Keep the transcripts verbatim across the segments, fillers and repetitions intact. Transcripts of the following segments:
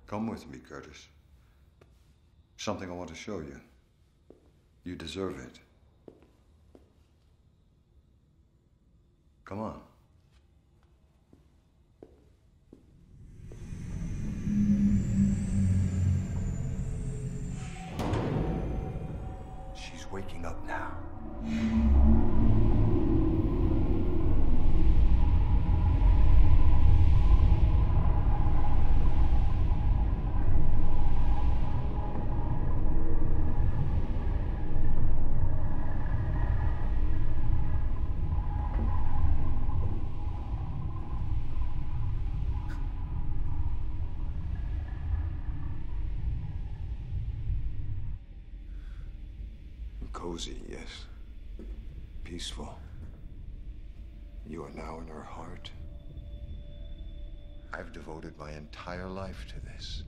Come with me, Curtis. Something I want to show you. You deserve it. Come on. She's waking up now. Cozy, yes. Peaceful. You are now in her heart. I've devoted my entire life to this.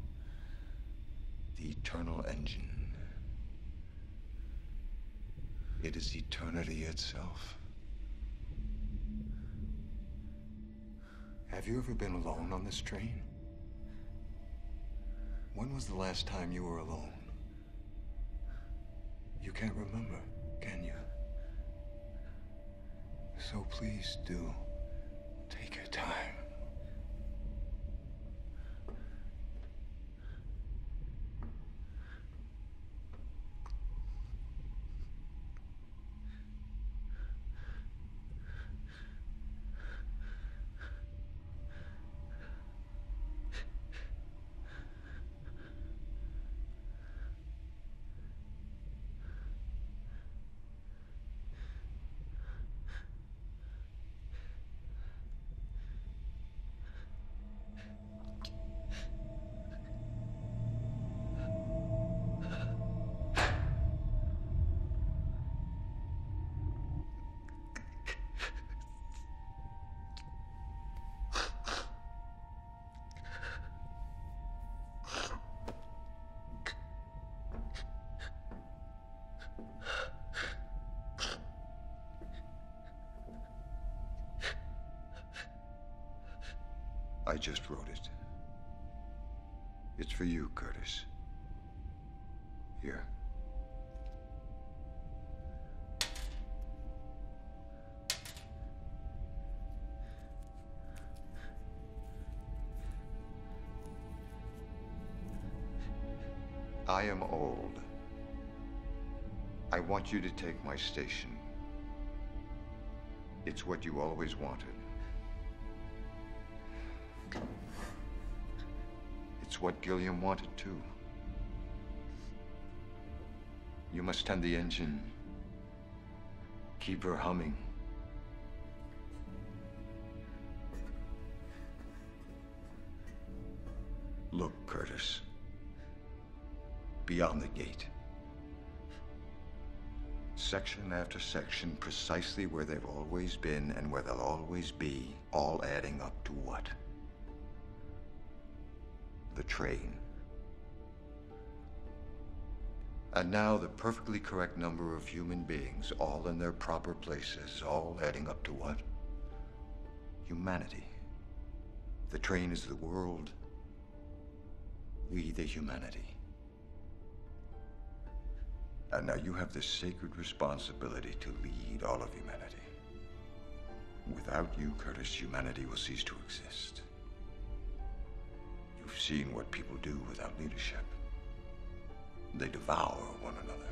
The eternal engine. It is eternity itself. Have you ever been alone on this train? When was the last time you were alone? You can't remember, can you? So please do take your time. I just wrote it. It's for you, Curtis. Here. I am old. I want you to take my station. It's what you always wanted. It's what Gilliam wanted too. You must tend the engine. Keep her humming. Look, Curtis. Beyond the gate. Section after section, precisely where they've always been and where they'll always be, all adding up to what? The train. And now the perfectly correct number of human beings, all in their proper places, all adding up to what? Humanity. The train is the world, we the humanity. And now you have this sacred responsibility to lead all of humanity. Without you, Curtis, humanity will cease to exist. You've seen what people do without leadership. They devour one another.